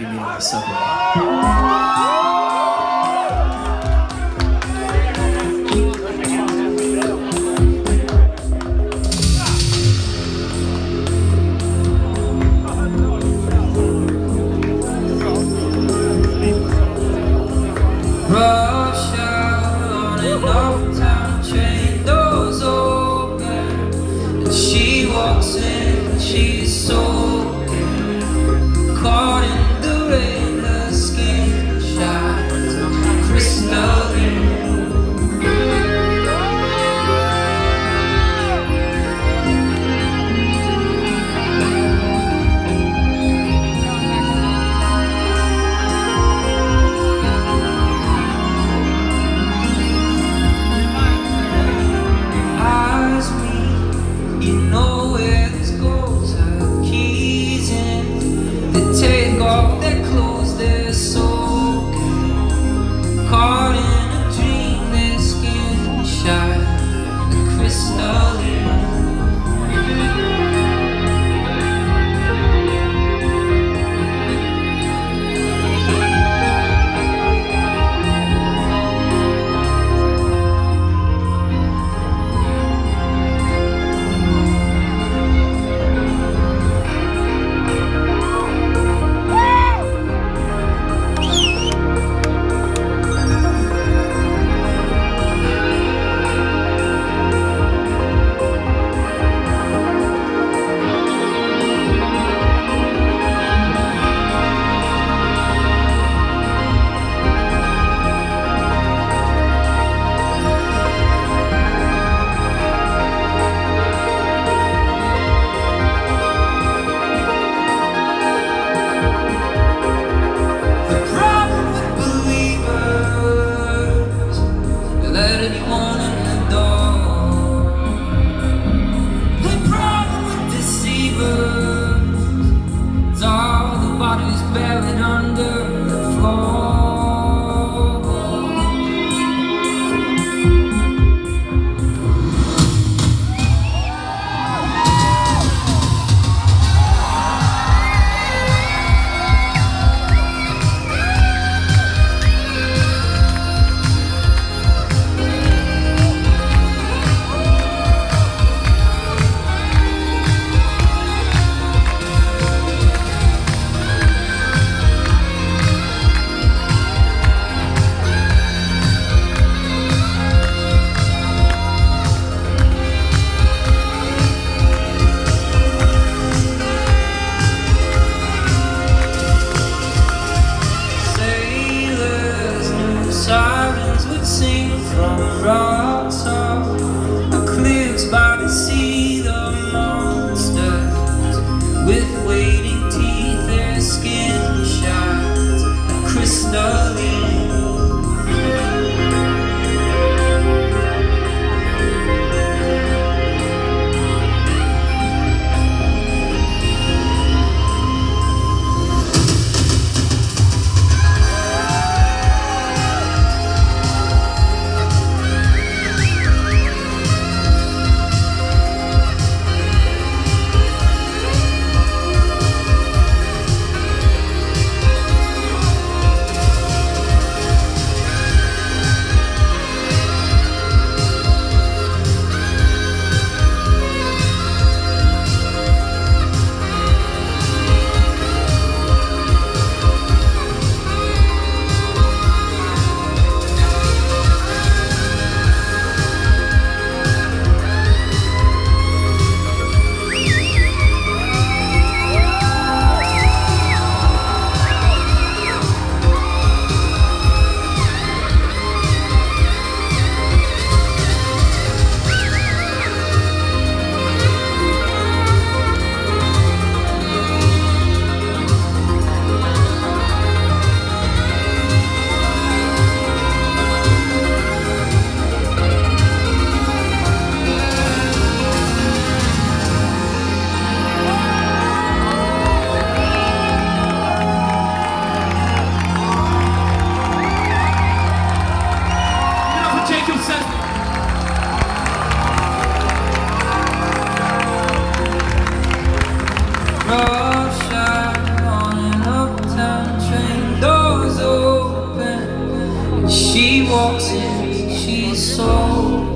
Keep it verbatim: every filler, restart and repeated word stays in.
be meeting on the subway. Rush out on an old-town train, doors open, and she walks in, she's soaking, caught in the rain, her skin shines crystalline. You know where this goes, her keys in. They take off their clothes, they're soaking. Caught in a dream, their skin shines crystalline. Buried under the floor. She walks in, she's so